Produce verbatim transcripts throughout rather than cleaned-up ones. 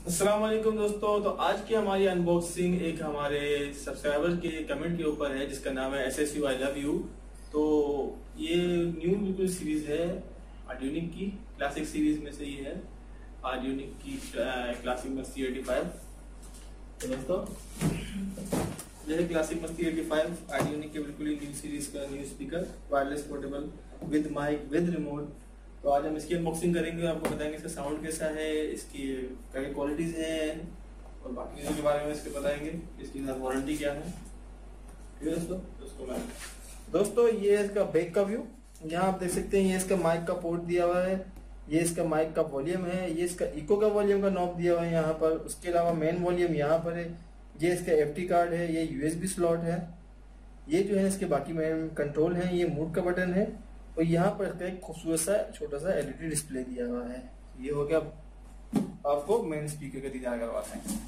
अस्सलाम वालेकुम दोस्तों। तो आज की हमारी अनबॉक्सिंग एक हमारे सब्सक्राइबर के कमेंट के ऊपर है जिसका नाम है S S U I love you. तो ये न्यू बिल्कुल सीरीज है आर्ड्यूनिक की, क्लासिक सीरीज में से ही है आर्ड्यूनिक की क्लासिक मस्ती एटी फाइव। तो दोस्तों ये है क्लासिक मस्ती एटी फाइव आर्ड्यूनिक के बिल्कुल ही न्यू सीरीज का new speaker, wireless portable with mic with remote. तो आज हम इसकी अनबॉक्सिंग करेंगे, आपको बताएंगे इसका साउंड कैसा है, इसकी क्या क्वालिटीज हैं और बाकी चीजों के बारे में इसके बताएंगे, इसकी वारंटी क्या है। ठीक है दोस्तों, दोस्तों मैं दोस्तों ये है इसका बैक का व्यू। यहाँ आप देख सकते हैं ये इसका माइक का पोर्ट दिया हुआ है, ये इसका माइक का वॉल्यूम है, ये इसका इको का वॉल्यूम का नॉब दिया हुआ है यहाँ पर। उसके अलावा मेन वॉल्यूम यहाँ पर है, ये इसका एफटी कार्ड है, ये यूएसबी स्लॉट है, ये जो है इसके बाकी मेन कंट्रोल है, ये मूड का बटन है और यहाँ पर इसका एक खूबसूरत सा छोटा सा एलईडी डिस्प्ले दिया हुआ है। ये हो गया आपको मेन स्पीकर का दीदार करवाते हैं।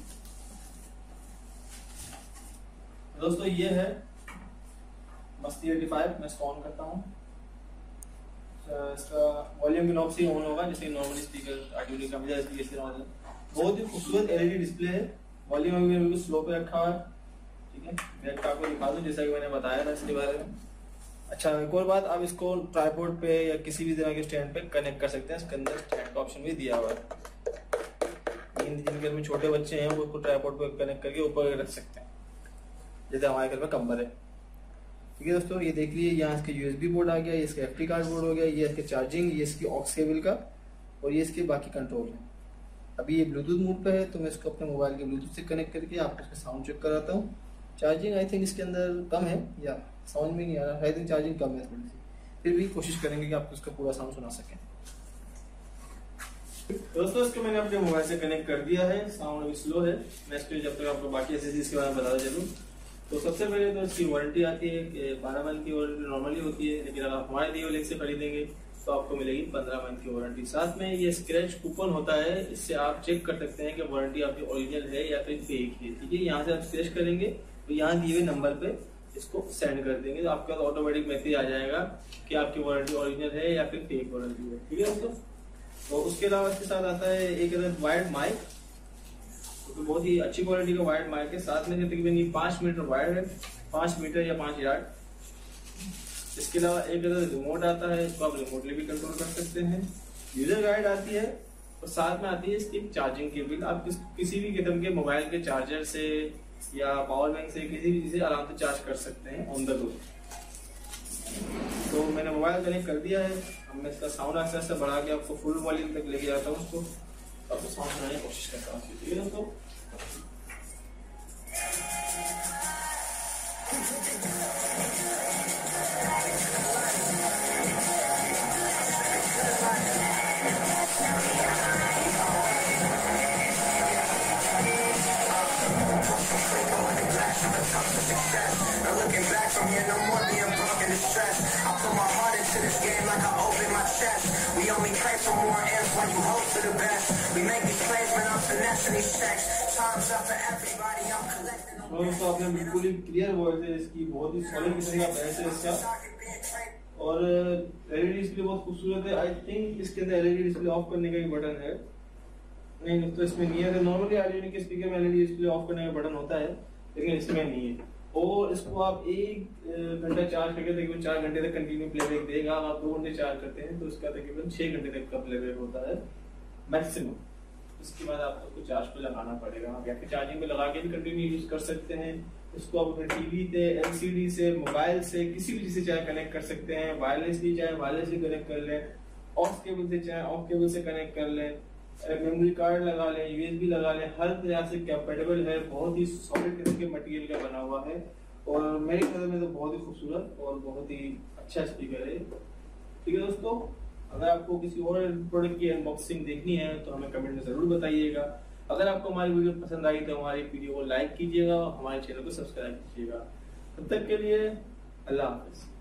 दोस्तों ये है मस्ती एटी फाइव, मैं इसको ऑन करता हूँ। इसका वॉल्यूम के नॉब से ऑन होगा जैसे नॉर्मली स्पीकर आर्ड्यूनिक का बजाय बहुत ही खूबसूरत एलईडी डिस्प्ले है। वॉल्यूम अभी मैंने बिल्कुल स्लो पे रखा हुआ है। ठीक है, मैं आपको दिखा दूं जैसा कि मैंने बताया था इसके बारे में। अच्छा, एक और बात, आप इसको ट्राइपॉड पे या किसी भी तरह के स्टैंड पे कनेक्ट कर सकते हैं। इसके अंदर स्टैंड का ऑप्शन भी दिया हुआ है। जिनके घर में छोटे बच्चे हैं वो उसको ट्राइपॉड पे कनेक्ट करके ऊपर रख सकते हैं, जैसे हमारे घर में कम्बर है। ठीक है दोस्तों, ये देख लीजिए यहाँ इसके यूएसबी बोर्ड आ गया, ये इसका एफटी कार्ड बोर्ड हो गया, ये इसके चार्जिंग, ये इसकी ऑक्स केबल का और ये इसके बाकी कंट्रोल है। अभी ये ब्लूटूथ मोड पे है तो मैं इसको अपने मोबाइल के ब्लूटूथ से कनेक्ट करके आपको इसका साउंड चेक कराता हूँ। चार्जिंग आई थिंक इसके अंदर कम है, या साउंड में नहीं आ रहा, आई थिंक चार्जिंग कम है थोड़ी सी, फिर भी कोशिश करेंगे कि आपको इसका पूरा साउंड सुना सकें। दोस्तों इसको मैंने अपने मोबाइल से कनेक्ट कर दिया है, साउंड अभी स्लो है। मैं इसके जब तक आपको बाकी एसेसरीज के बारे में बताता चलूं तो सबसे पहले तो इसकी वारंटी आती है कि बारह मंथ की वारंटी नॉर्मली होती है, लेकिन अगर आप हमारे दिए लिंक से खरीदेंगे तो आपको मिलेगी पंद्रह मंथ की वारंटी। साथ में ये स्क्रैच कूपन होता है, इससे आप चेक कर सकते हैं कि वारंटी आपकी ओरिजिनल है या फिर फेक है। ठीक है, यहाँ से आप स्क्रैच करेंगे तो यहाँ दिए हुए नंबर पे इसको सेंड कर देंगे तो आपका ऑटोमेटिक मैसेज आ जाएगा कि आपकी वारंटी ओरिजिनल है या फिर फेक वारंटी है। ठीक है दोस्तों, तो उसके अलावा इसके साथ आता है एक अदर वायर्ड माइक, तो बहुत ही अच्छी क्वालिटी का वायर्ड माइक है। साथ में तकरीबन पांच मीटर वायर है, पांच मीटर या पांच यार्ड। इसके अलावा एक अदर रिमोट आता है, इसको आप रिमोटली भी कंट्रोल कर सकते हैं। यूजर गाइड आती है और साथ में आती है इसकी चार्जिंग केबल। आप किस, किसी भी किस्म के मोबाइल के चार्जर से या पावर बैंक से किसी भी चीज से आराम से चार्ज कर सकते हैं ऑन द गो। तो मैंने मोबाइल कनेक्ट कर दिया है। अब मैं इसका साउंड आस्ते आस्ते बढ़ा के आपको फुल वॉल्यूम तक लेके जाता हूँ, उसको आपको साउंड सुनाने की कोशिश करता हूँ। ठीक है दोस्तों, looking back from here, no more being broken and stressed. I put my heart into this game like I open my chest. We only pray for more ends when you hope for the best. We make these plays when I'm finessing these checks. Time's up for everybody, I'm collecting them. दोस्तों आपने बिल्कुल ही clear voice है इसकी, बहुत ही solid किस्म का base है इसका और एलईडी डिस्प्ले बहुत खूबसूरत है। आई थिंक इसके अंदर एलईडी डिस्प्ले ऑफ करने का भी बटन है, नहीं तो इसमें नहीं है। नॉर्मली आर्ड्यूनिक के स्पीकर में एलईडी डिस्प्ले ऑफ करने का बटन होता है, लेकिन इसमें नहीं है। और इसको आप एक घंटा चार्ज करके तकरीबन चार घंटे तक कंटिन्यू प्लेबैक देगा। आप दो घंटे चार्ज करते हैं तो इसका तकरीबन छह घंटे तक का प्लेबैक होता है मैक्सिमम। इसके बाद आपको चार्ज पे लगाना पड़ेगा, आप या फिर चार्जिंग पे लगा के भी कंटिन्यू यूज कर सकते हैं। इसको आप अपने टीवी से, एलसीडी से, मोबाइल से, किसी भी चीज से चाहे कनेक्ट कर सकते हैं। वायरलेसली चाहे वायरलेसली कनेक्ट कर लें, ऑफ केबल से चाहे ऑफ केबल से कनेक्ट कर लें, मेमोरी कार्ड लगा लें, यूएसबी लगा लें, हर तरह से कंपैटिबल है। बहुत ही सॉलिड किस्म के मटेरियल का बना हुआ है और मेरी नजर में तो बहुत ही खूबसूरत और बहुत ही अच्छा स्पीकर है। ठीक है दोस्तों, अगर आपको किसी और प्रोडक्ट की अनबॉक्सिंग देखनी है तो हमें कमेंट में जरूर बताइएगा। अगर आपको हमारी वीडियो पसंद आई तो हमारी वीडियो को लाइक कीजिएगा और हमारे चैनल को सब्सक्राइब कीजिएगा। तब तक के लिए अल्लाह हाफिज।